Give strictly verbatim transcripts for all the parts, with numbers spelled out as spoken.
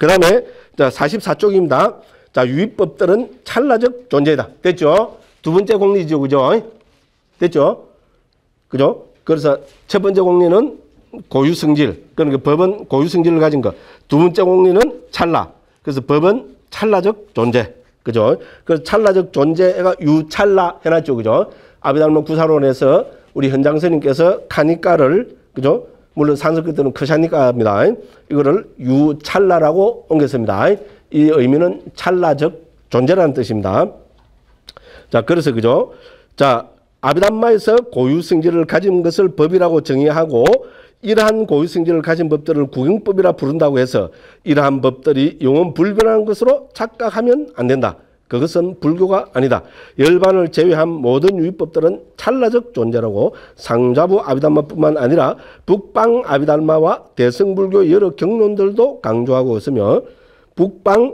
그 다음에 사십사 쪽입니다. 자, 유의법들은 찰나적 존재다. 됐죠? 두 번째 공리죠. 그죠? 됐죠? 그죠? 그래서 첫 번째 공리는 고유성질. 그러니까 법은 고유성질을 가진 것. 두 번째 공리는 찰나. 그래서 법은 찰나적 존재. 그죠? 그래서 찰나적 존재가 유찰나 해놨죠. 그죠? 아비달마 구사론에서 우리 현장스님께서 카니까를, 그죠? 물론 산스크리트는 크샤니까입니다. 이거를 유찰나라고 옮겼습니다. 이 의미는 찰나적 존재라는 뜻입니다. 자, 그래서 그죠? 자, 아비담마에서 고유성질을 가진 것을 법이라고 정의하고 이러한 고유성질을 가진 법들을 구경법이라 부른다고 해서 이러한 법들이 영원 불변한 것으로 착각하면 안 된다. 그것은 불교가 아니다. 열반을 제외한 모든 유의법들은 찰나적 존재라고 상자부 아비달마뿐만 아니라 북방 아비달마와 대승불교 여러 경론들도 강조하고 있으며 북방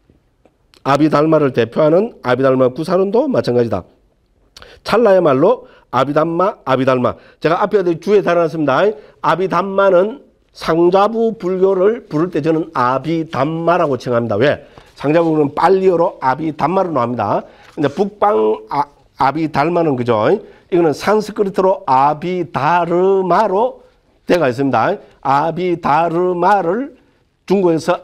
아비달마를 대표하는 아비달마 구사론도 마찬가지다. 찰나야말로 아비담마, 아비달마. 제가 앞에 주에 달아놨습니다. 아비담마는 상자부 불교를 부를 때 저는 아비담마라고称합니다. 왜? 상자부는 빨리어로 아비담마로 나옵니다. 근데 북방 아, 아비달마는 그죠? 이거는 산스크리트로 아비다르마로 되어 있습니다. 아비다르마를 중국에서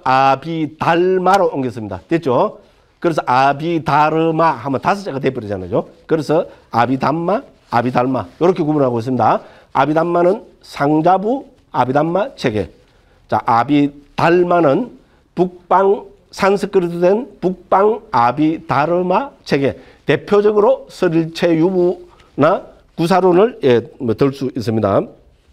아비달마로 옮겼습니다. 됐죠? 그래서 아비다르마 하면 다섯 자가 돼버리잖아요. 그래서 아비담마, 아비달마 이렇게 구분하고 있습니다. 아비담마는 상자부 아비담마 체계. 자, 아비달마는 북방 산스크리트 된 북방 아비다르마 체계. 대표적으로 설일체 유부나 구사론을 예, 뭐 들 수 있습니다.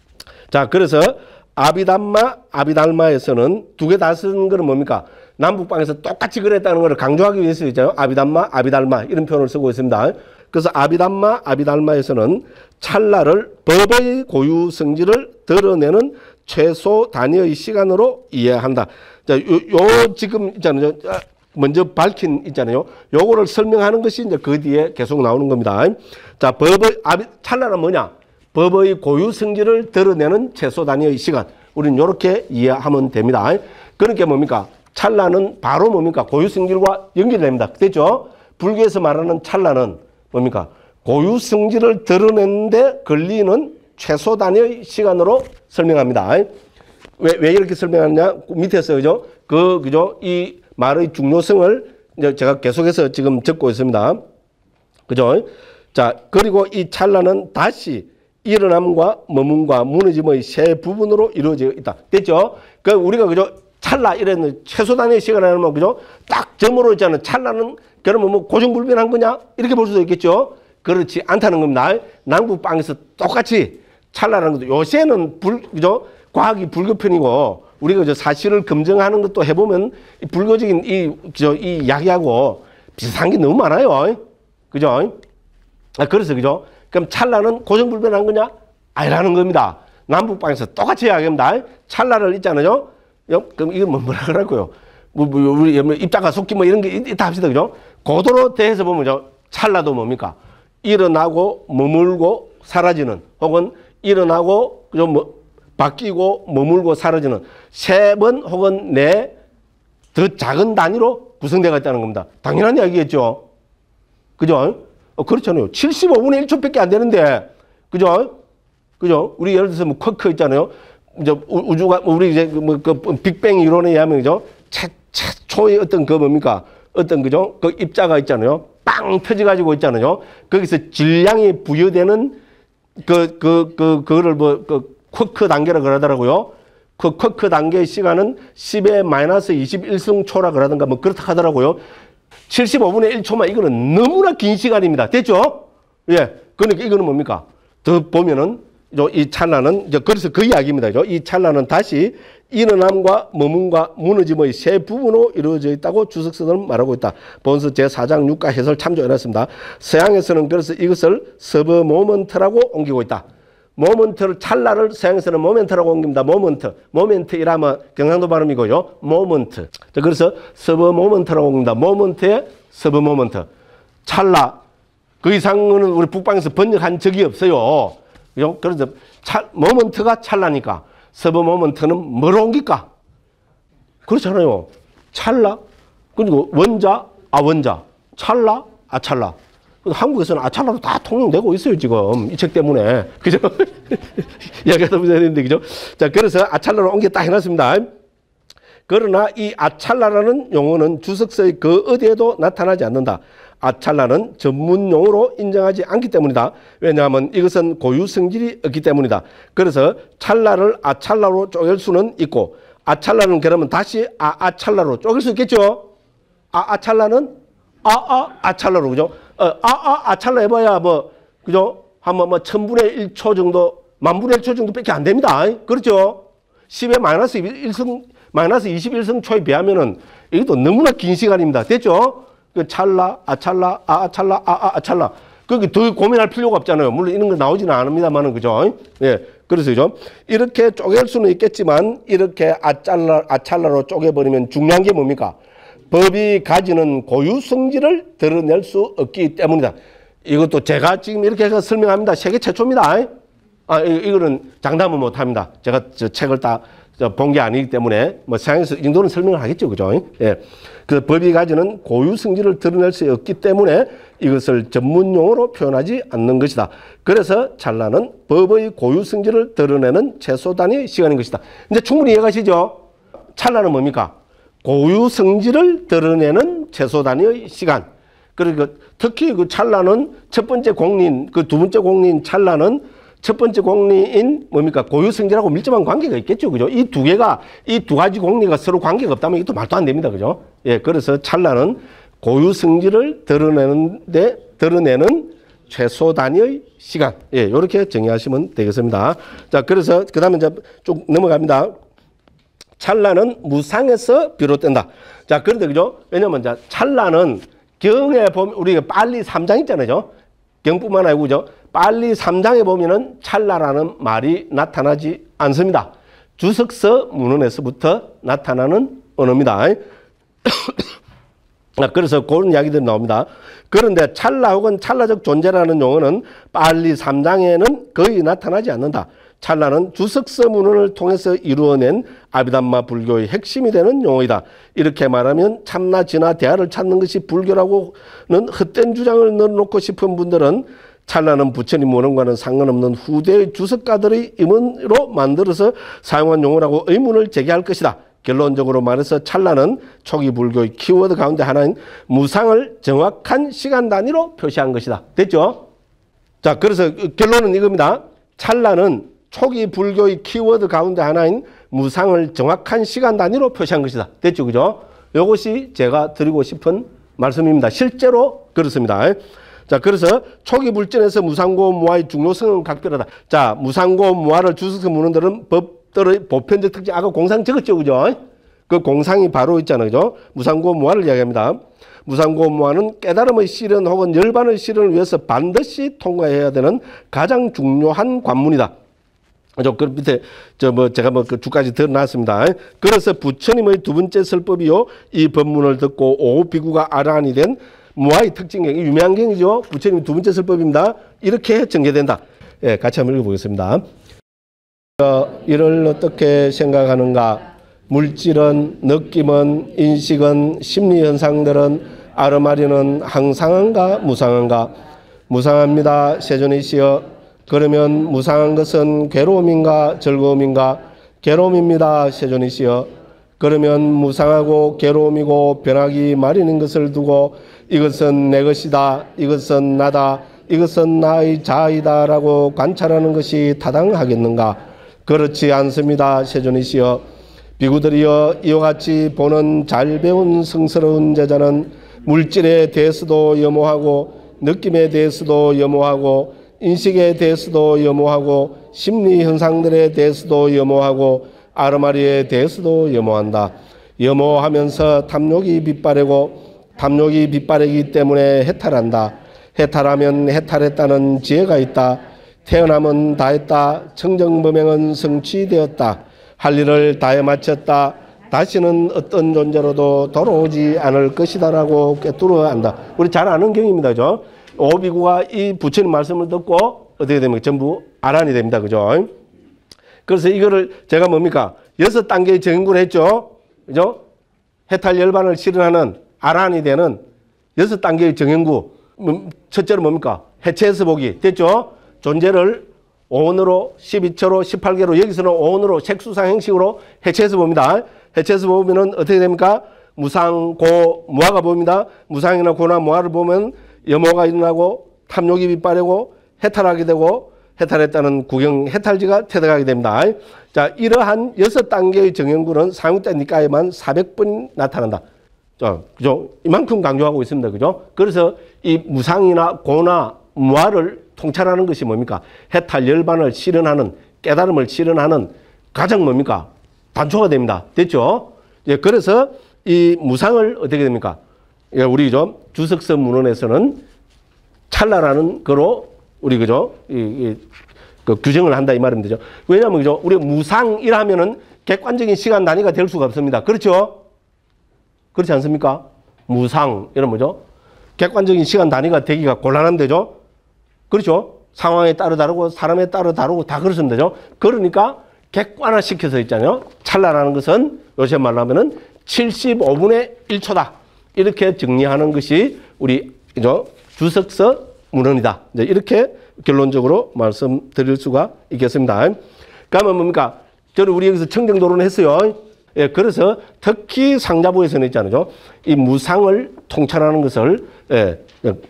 자, 그래서 아비담마, 아비달마에서는 두 개 다 쓰는 거는 뭡니까? 남북방에서 똑같이 그랬다는 것을 강조하기 위해서 있잖아요. 아비담마, 아비달마 이런 표현을 쓰고 있습니다. 그래서 아비담마, 아비달마에서는 찰나를 법의 고유 성질을 드러내는 최소 단위의 시간으로 이해한다. 자, 요, 요 지금 있잖아요. 먼저 밝힌 있잖아요. 요거를 설명하는 것이 이제 그 뒤에 계속 나오는 겁니다. 자, 법의 아비 찰나는 뭐냐? 법의 고유 성질을 드러내는 최소 단위의 시간. 우리는 이렇게 이해하면 됩니다. 그러니까 뭡니까? 찰나는 바로 뭡니까? 고유 성질과 연결됩니다. 됐죠? 불교에서 말하는 찰나는 뭡니까? 고유 성질을 드러내는데 걸리는 최소 단위의 시간으로 설명합니다. 왜, 왜 이렇게 설명하느냐? 밑에서, 그죠? 그, 그죠? 이 말의 중요성을 이제 제가 계속해서 지금 적고 있습니다. 그죠? 자, 그리고 이 찰나는 다시 일어남과 머문과 무너짐의 세 부분으로 이루어져 있다. 됐죠? 그, 우리가, 그죠? 찰나, 이랬는 최소 단위의 시간을 하면, 그죠? 딱 점으로 있잖아요. 찰나는, 그러면 뭐 고정불변한 거냐? 이렇게 볼 수도 있겠죠? 그렇지 않다는 겁니다. 남북방에서 똑같이 찰나라는 것도 요새는 불, 그죠? 과학이 불교편이고 우리가 저 사실을 검증하는 것도 해보면 이 불교적인 이, 저, 이 이야기하고 비슷한 게 너무 많아요. 그죠? 아, 그래서 그죠? 그럼 찰나는 고정불변한 거냐? 아니라는 겁니다. 남북방에서 똑같이 이야기합니다. 찰나를 있잖아요. 그럼 이거 뭐 뭐라 그러고요? 뭐, 뭐, 우리 입자가 속기 뭐 이런 게 있다 합시다. 그죠? 고도로 대해서 보면 저 찰나도 뭡니까? 일어나고 머물고 사라지는 혹은 일어나고 그죠? 뭐 바뀌고 머물고 사라지는 세 번 혹은 네 더 작은 단위로 구성되어 있다는 겁니다. 당연한 이야기겠죠. 그죠? 어, 그렇잖아요. 칠십오분의 일 초밖에 안 되는데, 그죠? 그죠? 우리 예를 들어서 뭐 쿼크 있잖아요. 이제 우주가 우리 이제 뭐 그 빅뱅 이론에 의하면 그죠? 최 최초의 어떤 그 뭡니까? 어떤 그죠? 그 입자가 있잖아요. 빵 터져가지고 있잖아요. 거기서 질량이 부여되는 그 그 그 그거를 뭐 그 쿼크 단계라 그러더라고요. 그 쿼크 단계의 시간은 십의 마이너스 이십일 승 초라 그러던가 뭐 그렇다 하더라고요. 칠십오분의 일 초만 이거는 너무나 긴 시간입니다. 됐죠? 예. 그러니까 이거는 뭡니까? 더 보면은 이 찰나는 이제 그래서 그 이야기입니다. 이 찰나는 다시 일어남과 머문과 무너짐의 세 부분으로 이루어져 있다고 주석서는 말하고 있다. 본서 제사장 육가 해설 참조해놨습니다. 서양에서는 그래서 이것을 서브 모먼트라고 옮기고 있다. 모먼트를 찰나를 서양에서는 모멘트라고 옮깁니다. 모먼트. 모멘트 이라면 경상도 발음이고요. 모먼트. 그래서 서브 모먼트라고 옮깁니다. 모먼트에 서브 모먼트. 찰나. 그 이상은 우리 북방에서 번역한 적이 없어요. 그래서 찰, 모먼트가 찰나니까 서브 모먼트는 뭘 옮길까? 그렇잖아요. 찰나, 그리고 원자, 아원자, 찰나, 아찰나. 한국에서는 아찰나로 다 통용되고 있어요, 지금. 이 책 때문에. 그죠? 이야기하다 보셨는데, 그죠? 자, 그래서 아찰나로 옮겨 딱 해놨습니다. 그러나 이 아찰나라는 용어는 주석서의 그 어디에도 나타나지 않는다. 아찰나는 전문 용어로 인정하지 않기 때문이다. 왜냐하면 이것은 고유 성질이 없기 때문이다. 그래서 찰나를 아찰나로 쪼갤 수는 있고, 아찰나는 그러면 다시 아아찰나로 쪼갤 수 있겠죠? 아아찰나는 아아 아찰나로, 그죠? 어, 아아 아찰나 해봐야 뭐, 그죠? 한번 뭐 천분의 일 초 정도, 만분의 일 초 정도밖에 안 됩니다. 그렇죠? 십의 마이너스 일 승, 마이너스 이십일 승 초에 비하면은 이것도 너무나 긴 시간입니다. 됐죠? 그 찰나, 아찰나, 아아찰나, 아아아찰나. 그게 더 고민할 필요가 없잖아요. 물론 이런 거 나오지는 않습니다만은, 그죠? 예. 그래서, 그죠? 이렇게 쪼갤 수는 있겠지만, 이렇게 아찰나, 아찰나로 쪼개버리면 중요한 게 뭡니까? 법이 가지는 고유 성질을 드러낼 수 없기 때문이다. 이것도 제가 지금 이렇게 해서 설명합니다. 세계 최초입니다. 아, 이거는 장담은 못 합니다. 제가 저 책을 다 본 게 아니기 때문에 뭐 세상에서 이 정도는 설명을 하겠죠. 그죠? 예. 그 법이 가지는 고유 성질을 드러낼 수 없기 때문에 이것을 전문 용어로 표현하지 않는 것이다. 그래서 찰나는 법의 고유 성질을 드러내는 최소 단위의 시간인 것이다. 이제 충분히 이해가시죠? 찰나는 뭡니까? 고유 성질을 드러내는 최소 단위의 시간. 그리고 특히 그 찰나는 첫 번째 공리인, 그 두 번째 공리인 찰나는 첫 번째 공리인 뭡니까? 고유 성질하고 밀접한 관계가 있겠죠. 그죠? 이 두 개가, 이 두 가지 공리가 서로 관계가 없다면 이것도 말도 안 됩니다. 그죠? 예. 그래서 찰나는 고유 성질을 드러내는데, 드러내는 최소 단위의 시간. 예. 요렇게 정의하시면 되겠습니다. 자, 그래서 그 다음에 이제 쭉 넘어갑니다. 찰나는 무상에서 비롯된다. 자, 그런데 그죠? 왜냐면 자, 찰나는 경에 보면 우리가 빨리 삼 장 있잖아요. 경뿐만 아니고 그죠? 빨리 삼 장에 보면은 찰나라는 말이 나타나지 않습니다. 주석서 문헌에서부터 나타나는 언어입니다. 그래서 그런 이야기들이 나옵니다. 그런데 찰나 혹은 찰나적 존재라는 용어는 빨리 삼 장에는 거의 나타나지 않는다. 찰나는 주석서 문헌을 통해서 이루어낸 아비담마 불교의 핵심이 되는 용어이다. 이렇게 말하면 참나 진화 대화를 찾는 것이 불교라고는 헛된 주장을 넣어놓고 싶은 분들은 찰나는 부처님 원언과는 상관없는 후대의 주석가들의 임원으로 만들어서 사용한 용어라고 의문을 제기할 것이다. 결론적으로 말해서 찰나는 초기 불교의 키워드 가운데 하나인 무상을 정확한 시간 단위로 표시한 것이다. 됐죠? 자, 그래서 결론은 이겁니다. 찰나는 초기 불교의 키워드 가운데 하나인 무상을 정확한 시간 단위로 표시한 것이다. 됐죠? 그죠? 이것이 제가 드리고 싶은 말씀입니다. 실제로 그렇습니다. 자, 그래서 초기 불전에서 무상고 무아의 중요성은 각별하다. 자, 무상고 무아를 주석서 문헌들은 법들의 보편적 특징, 아까 공상 적었죠? 그죠? 그 공상이 바로 있잖아요. 그죠? 무상고 무아를 이야기합니다. 무상고 무아는 깨달음의 실현 혹은 열반의 실현을 위해서 반드시 통과해야 되는 가장 중요한 관문이다. 저, 그 밑에, 저, 뭐, 제가 뭐, 그 주까지 드러났습니다. 그래서 부처님의 두 번째 설법이요. 이 법문을 듣고 오 비구가 아란이 된 무아의 특징경, 유명한 경이죠. 부처님 두 번째 설법입니다. 이렇게 전개된다. 예, 같이 한번 읽어보겠습니다. 어, 이를 어떻게 생각하는가? 물질은, 느낌은, 인식은, 심리현상들은, 아르마리는 항상한가, 무상한가? 무상합니다. 세존이시여. 그러면 무상한 것은 괴로움인가 즐거움인가? 괴로움입니다. 세존이시여. 그러면 무상하고 괴로움이고 변하기 마련인 것을 두고 이것은 내 것이다, 이것은 나다, 이것은 나의 자아이다 라고 관찰하는 것이 타당하겠는가? 그렇지 않습니다. 세존이시여. 비구들이여, 이와 같이 보는 잘 배운 성스러운 제자는 물질에 대해서도 염오하고 느낌에 대해서도 염오하고 인식에 대해서도 염오하고 심리 현상들에 대해서도 염오하고 아르마리에 대해서도 염오한다. 염오하면서 탐욕이 빗바래고 탐욕이 빗바래기 때문에 해탈한다. 해탈하면 해탈했다는 지혜가 있다. 태어남은 다했다. 청정범행은 성취되었다. 할 일을 다해 마쳤다. 다시는 어떤 존재로도 돌아오지 않을 것이다 라고 꿰뚫어 안다. 우리 잘 아는 경입니다. 그죠? 오비구가 이 부처님 말씀을 듣고 어떻게 됩니까? 전부 아란이 됩니다. 그죠? 그래서 이거를 제가 뭡니까? 여섯 단계의 정인구를 했죠? 그죠? 해탈 열반을 실현하는 아란이 되는 여섯 단계의 정형구. 첫째로 뭡니까? 해체해서 보기. 됐죠? 존재를 오원으로, 십이 처로, 십팔 개로, 여기서는 오원으로 색수상 형식으로 해체해서 봅니다. 해체해서 보면은 어떻게 됩니까? 무상, 고, 무아가 보입니다. 무상이나 고나 무아를 보면 염호가 일어나고 탐욕이 빗발하고 해탈하게 되고 해탈했다는 구경 해탈지가 퇴득하게 됩니다. 자, 이러한 여섯 단계의 정형구는 상육대 니까에만 사백 번 나타난다. 자, 그죠? 이만큼 강조하고 있습니다. 그죠? 그래서 이 무상이나 고나 무아를 통찰하는 것이 뭡니까? 해탈 열반을 실현하는, 깨달음을 실현하는 가장 뭡니까? 단초가 됩니다. 됐죠? 예, 그래서 이 무상을 어떻게 됩니까? 예, 우리 좀 주석서 문헌에서는 찰나라는 거로 우리 그죠? 이, 이, 그 규정을 한다 이 말입니다. 그죠? 왜냐하면 그죠? 우리 무상이라면은 객관적인 시간 단위가 될 수가 없습니다. 그렇죠? 그렇지 않습니까? 무상 이런 뭐죠? 객관적인 시간 단위가 되기가 곤란한데죠? 그렇죠? 상황에 따라 다르고 사람에 따라 다르고 다 그렇습니다. 그죠? 그러니까 객관화 시켜서 있잖아요. 찰나라는 것은 요새 말로 하면은 칠십오 분의 일 초다. 이렇게 정리하는 것이 우리 그죠? 주석서 문헌이다. 이제 이렇게 결론적으로 말씀드릴 수가 있겠습니다. 그러면 뭡니까? 저는 우리 여기서 청정도론을 했어요. 예, 그래서 특히 상자부에서는 있잖아요. 이 무상을 통찰하는 것을 예,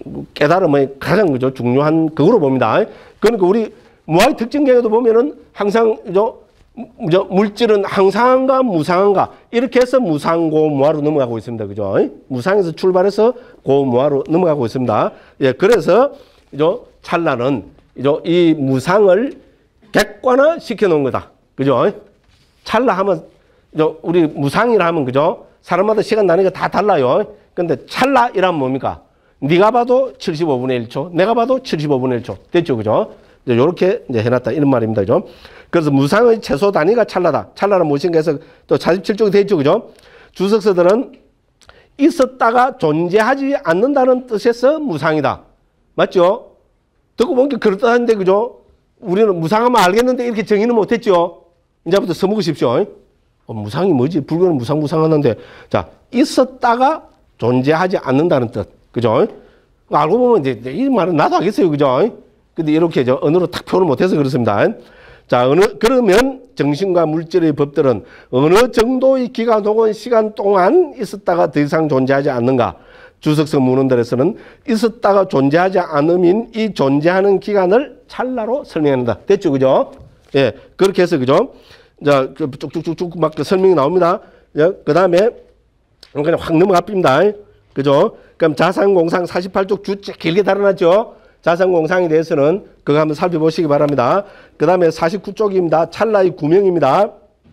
깨달음의 가장 그죠? 중요한 그거로 봅니다. 그러니까 우리 무아의 특징 경에도 보면은 항상 그죠? 물질은 항상한가 무상한가 이렇게 해서 무상고 무아로 넘어가고 있습니다. 그죠? 무상에서 출발해서 고 무아로 넘어가고 있습니다. 예, 그래서 그죠? 찰나는 그죠? 이 무상을 객관화 시켜 놓은 거다. 그죠? 찰나 하면 그죠? 우리 무상이라 하면 그죠? 사람마다 시간 단위가 다 달라요. 근데 찰나이라면 뭡니까? 네가 봐도 칠십오 분의 일 초, 내가 봐도 칠십오 분의 일 초. 됐죠? 그죠? 이렇게 이제 해놨다. 이런 말입니다. 그죠? 그래서 무상의 최소 단위가 찰나다. 찰나는 무엇인가 해서 또 사십칠 쪽에 되어 있죠. 그죠? 주석서들은 있었다가 존재하지 않는다는 뜻에서 무상이다. 맞죠? 듣고 보니까 그렇다는데, 그죠? 우리는 무상하면 알겠는데 이렇게 정의는 못했죠? 이제부터 써먹으십시오. 어, 무상이 뭐지? 불교는 무상, 무상하는데. 자, 있었다가 존재하지 않는다는 뜻. 그죠? 알고 보면 이제 이 말은 나도 알겠어요. 그죠? 근데 이렇게 저 언어로 탁 표현을 못해서 그렇습니다. 자, 어느, 그러면 정신과 물질의 법들은 어느 정도의 기간 혹은 시간 동안 있었다가 더 이상 존재하지 않는가? 주석서 문헌들에서는 있었다가 존재하지 않음인 이 존재하는 기간을 찰나로 설명한다. 됐죠? 그죠? 예. 그렇게 해서, 그죠? 자, 쭉쭉쭉쭉 막 설명이 나옵니다. 예, 그 다음에, 그냥 확 넘어갑니다. 그죠? 그럼 자산공상 사십팔 쪽 주째 길게 달아놨죠? 자산공상에 대해서는 그거 한번 살펴보시기 바랍니다. 그 다음에 사십구 쪽입니다. 찰나의 구명입니다.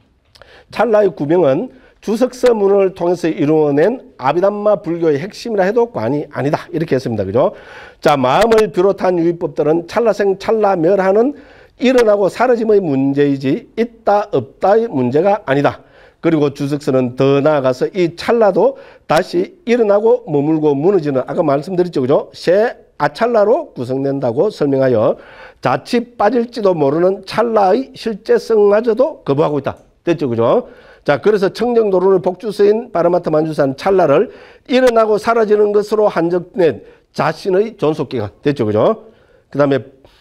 찰나의 구명은 주석서 문헌을 통해서 이루어낸 아비담마 불교의 핵심이라 해도 과언이 아니다. 이렇게 했습니다. 그죠? 자, 마음을 비롯한 유의법들은 찰나생 찰나멸하는 일어나고 사라짐의 문제이지 있다 없다의 문제가 아니다. 그리고 주석서는 더 나아가서 이 찰나도 다시 일어나고 머물고 무너지는 아까 말씀드렸죠. 그죠? 새 아찰나로 구성된다고 설명하여 자칫 빠질지도 모르는 찰나의 실제성마저도 거부하고 있다. 됐죠? 그죠? 자, 그래서 청정도론의 복주서인 바라마타 만주산 찰나를 일어나고 사라지는 것으로 한정된 자신의 존속기간. 됐죠? 그죠? 그 다음에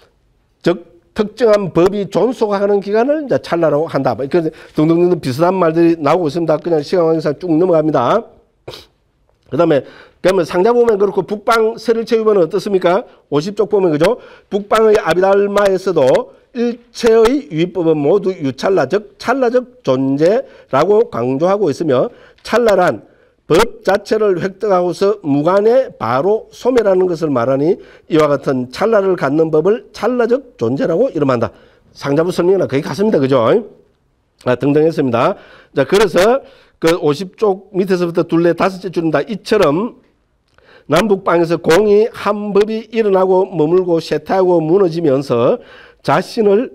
즉 특정한 법이 존속하는 기간을 이제 찰나라고 한다. 그래서 등등등 비슷한 말들이 나오고 있습니다. 그냥 시간 관계상 쭉 넘어갑니다. 그 다음에 그러면 상자 보면 그렇고 북방 설일체유본은 어떻습니까? 오십 쪽 보면 그죠? 북방의 아비달마에서도 일체의 유의법은 모두 유찰나적 찰나적 존재라고 강조하고 있으며 찰나란 법 자체를 획득하고서 무관에 바로 소멸하는 것을 말하니 이와 같은 찰나를 갖는 법을 찰나적 존재라고 이름한다. 상자부 설명이나 거의 같습니다. 그죠? 아, 등등 했습니다. 자, 그래서 그 오십 쪽 밑에서부터 둘레 다섯째 줄입니다. 이처럼 남북방에서 공이 한 법이 일어나고 머물고 쇠퇴하고 무너지면서 자신을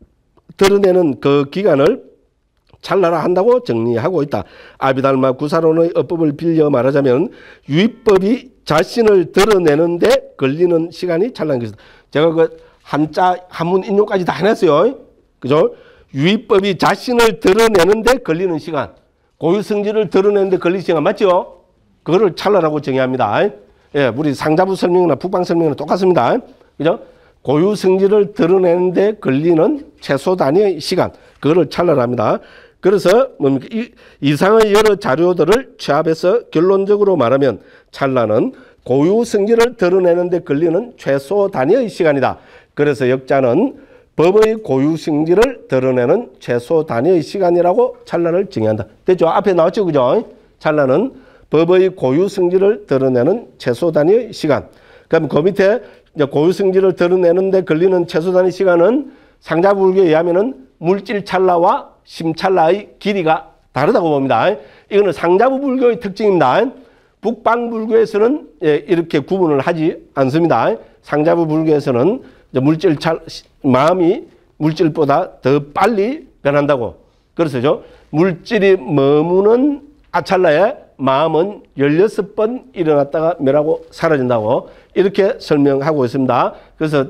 드러내는 그 기간을 찰나라 한다고 정리하고 있다. 아비달마 구사론의 어법을 빌려 말하자면 유의법이 자신을 드러내는데 걸리는 시간이 찰나인 것이다. 제가 그 한자 한문 인용까지 다 해놨어요. 그죠? 유의법이 자신을 드러내는데 걸리는 시간. 고유 성질을 드러내는데 걸리는 시간 맞죠? 그거를 찰나라고 정의합니다. 예, 우리 상자부 설명이나 북방 설명이나 똑같습니다. 그죠? 고유 성질을 드러내는데 걸리는 최소 단위의 시간, 그거를 찰나랍니다. 그래서 뭡니까? 이, 이상의 여러 자료들을 취합해서 결론적으로 말하면 찰나는 고유 성질을 드러내는데 걸리는 최소 단위의 시간이다. 그래서 역자는 법의 고유 성질을 드러내는 최소 단위의 시간이라고 찰나를 정의한다. 됐죠? 앞에 나왔죠? 그죠? 찰나는 법의 고유 성질을 드러내는 최소 단위의 시간. 그럼 그 밑에 이제 고유 성질을 드러내는데 걸리는 최소 단위 시간은 상자불교에 의하면은 물질 찰나와 심찰나의 길이가 다르다고 봅니다. 이거는 상자부 불교의 특징입니다. 북방 불교에서는 이렇게 구분을 하지 않습니다. 상자부 불교에서는 물질 찰 마음이 물질보다 더 빨리 변한다고. 그래서죠. 물질이 머무는 아찰나에 마음은 열여섯 번 일어났다가 멸하고 사라진다고 이렇게 설명하고 있습니다. 그래서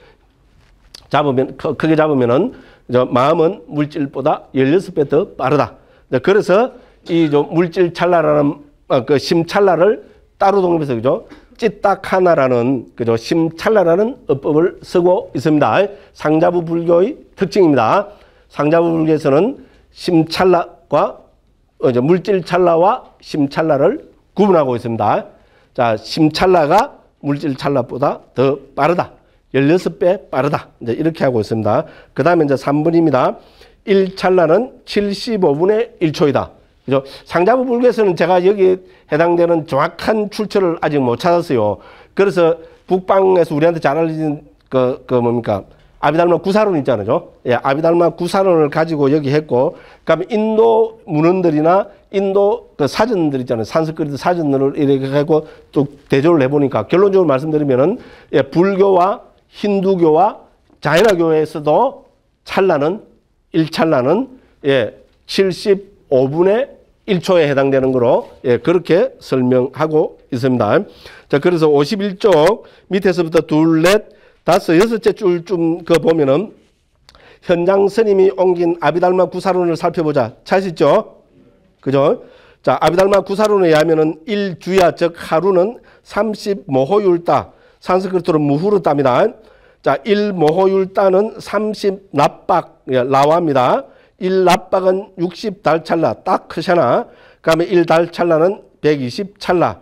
잡으면 크게 잡으면은 마음은 물질보다 열여섯 배 더 빠르다. 그래서 이 물질 찰나라는 그 심찰나를 따로 독립해서 그죠? 찌딱하나라는 그죠? 심찰나라는 어법을 쓰고 있습니다. 상자부 불교의 특징입니다. 상자부 불교에서는 심찰나과 물질 찰나와 심찰나를 구분하고 있습니다. 자, 심찰나가 물질 찰나보다 더 빠르다. 열여섯 배 빠르다. 이제 이렇게 하고 있습니다. 그 다음에 이제 삼 번입니다. 일 찰나는 칠십오 분의 일 초이다. 그죠? 상자부 불교에서는 제가 여기 해당되는 정확한 출처를 아직 못 찾았어요. 그래서 북방에서 우리한테 잘 알려진 그, 그 뭡니까? 아비달마 구사론 있잖아요. 예, 아비달마 구사론을 가지고 여기 했고, 그다음에 인도 문헌들이나 인도 그 사전들 있잖아요. 산스크리트 사전들을 이렇게 하고 또 대조를 해보니까 결론적으로 말씀드리면은 예, 불교와 힌두교와 자이나교에서도 찰나는 일 찰나는 예, 칠십오 분의 일 초에 해당되는 거로 예, 그렇게 설명하고 있습니다. 자, 그래서 오십일 쪽 밑에서부터 둘, 넷, 다섯, 여섯째 줄쯤 그 보면은 현장 스님이 옮긴 아비달마 구사론을 살펴보자. 찾으시죠? 그죠? 자, 아비달마 구사론에 의하면은 일 주야, 즉 하루는 삼십 모호율따, 산스크리트로 무후르따입니다. 자, 일 모호율따는 삼십 납박, 예, 라와입니다. 일 납박은 육십 달찰나, 딱 크샤나. 그 다음에 일 달찰나는 백이십 찰나,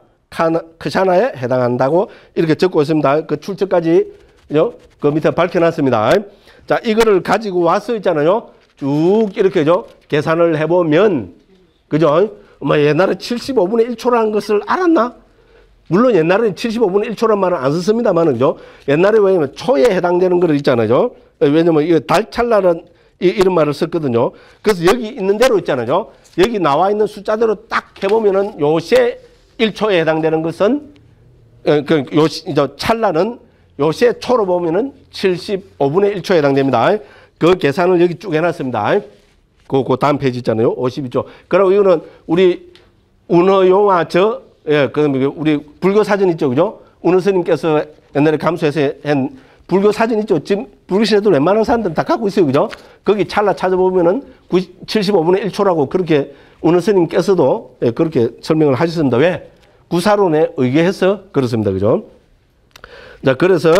크샤나에 해당한다고 이렇게 적고 있습니다. 그 출처까지 그 밑에 밝혀놨습니다. 자, 이거를 가지고 와서 있잖아요. 쭉 이렇게죠. 계산을 해보면, 그죠? 뭐 옛날에 칠십오 분의 일 초라는 것을 알았나? 물론 옛날에는 칠십오 분의 일 초란 말은 안 썼습니다만, 그죠? 옛날에 왜냐면 초에 해당되는 거 있잖아요. 왜냐면 이거 달찰나는 이런 말을 썼거든요. 그래서 여기 있는 대로 있잖아요. 여기 나와 있는 숫자대로 딱 해보면은 요새 일 초에 해당되는 것은, 그, 요, 저 찰나는 요새 초로 보면은 칠십오 분의 일 초에 해당됩니다. 그 계산을 여기 쭉 해놨습니다. 그, 그 다음 페이지 있잖아요. 오십이 쪽. 그리고 이거는 우리 운어용화 저, 예, 그, 우리 불교 사전 있죠. 그죠? 운어 스님께서 옛날에 감수해서 한 불교 사전 있죠. 지금 불교 신에도 웬만한 사람들은 다 갖고 있어요. 그죠? 거기 찰나 찾아보면은 칠십오 분의 일 초라고 그렇게 운어 스님께서도 예, 그렇게 설명을 하셨습니다. 왜? 구사론에 의거해서 그렇습니다. 그죠? 자, 그래서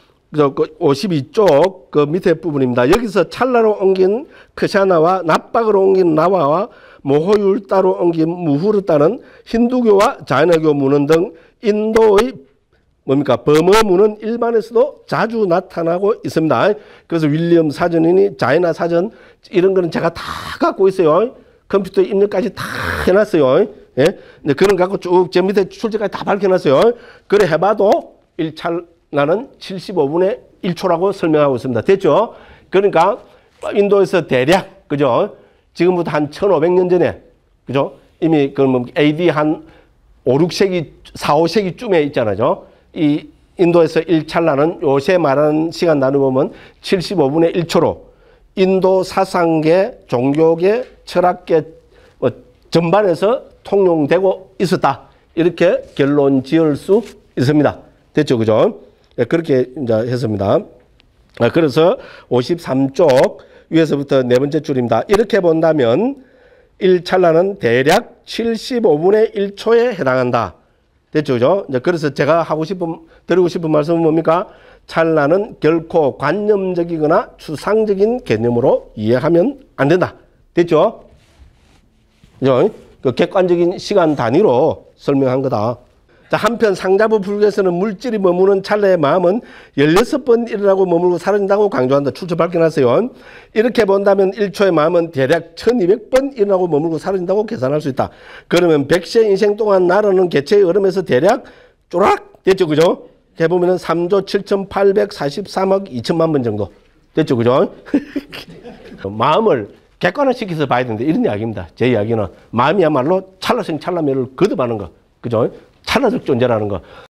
오십이 쪽 그 밑에 부분입니다. 여기서 찰나로 옮긴 크샤나와 납박으로 옮긴 나와와 모호율따로 옮긴 무후르따는 힌두교와 자이나교 문헌 등 인도의 뭡니까? 범어문은 일반에서도 자주 나타나고 있습니다. 그래서 윌리엄 사전이니 자이나 사전 이런 거는 제가 다 갖고 있어요. 컴퓨터 입력까지 다 해놨어요. 예? 그런 거 갖고 쭉 제 밑에 출제까지 다 밝혀놨어요. 그래 해봐도 일 찰나는 칠십오 분의 일 초라고 설명하고 있습니다. 됐죠? 그러니까 인도에서 대략 그죠? 지금부터 한 천오백 년 전에 그죠? 이미 그 뭐 에이디 한 오, 육 세기, 사, 오 세기쯤에 있잖아요. 이 인도에서 일 찰나는 요새 말하는 시간 나누면 칠십오 분의 일 초로 인도 사상계, 종교계, 철학계 뭐 전반에서 통용되고 있었다. 이렇게 결론 지을 수 있습니다. 됐죠? 그죠? 네, 그렇게 이제 했습니다. 그래서 오십삼 쪽 위에서부터 네 번째 줄입니다. 이렇게 본다면 일 찰나는 대략 칠십오 분의 일 초에 해당한다. 됐죠, 그죠? 이제 그래서 제가 하고 싶은, 드리고 싶은 말씀은 뭡니까? 찰나는 결코 관념적이거나 추상적인 개념으로 이해하면 안 된다. 됐죠? 그죠? 그 객관적인 시간 단위로 설명한 거다. 자, 한편 상자부 불교에서는 물질이 머무는 찰나의 마음은 열여섯 번 일어나고 머물고 사라진다고 강조한다. 출처 밝혀놨어요. 이렇게 본다면 일 초의 마음은 대략 천이백 번 일어나고 머물고 사라진다고 계산할 수 있다. 그러면 백세 인생 동안 나라는 개체의 얼음에서 대략 쪼락 됐죠, 그죠? 해보면은 삼조 칠천팔백사십삼억 이천만 번 정도 됐죠, 그죠? 마음을 객관화시켜서 봐야 되는데 이런 이야기입니다. 제 이야기는 마음이야말로 찰나생 찰나멸을 거듭하는 거, 그죠? 찰나적 존재라는 거.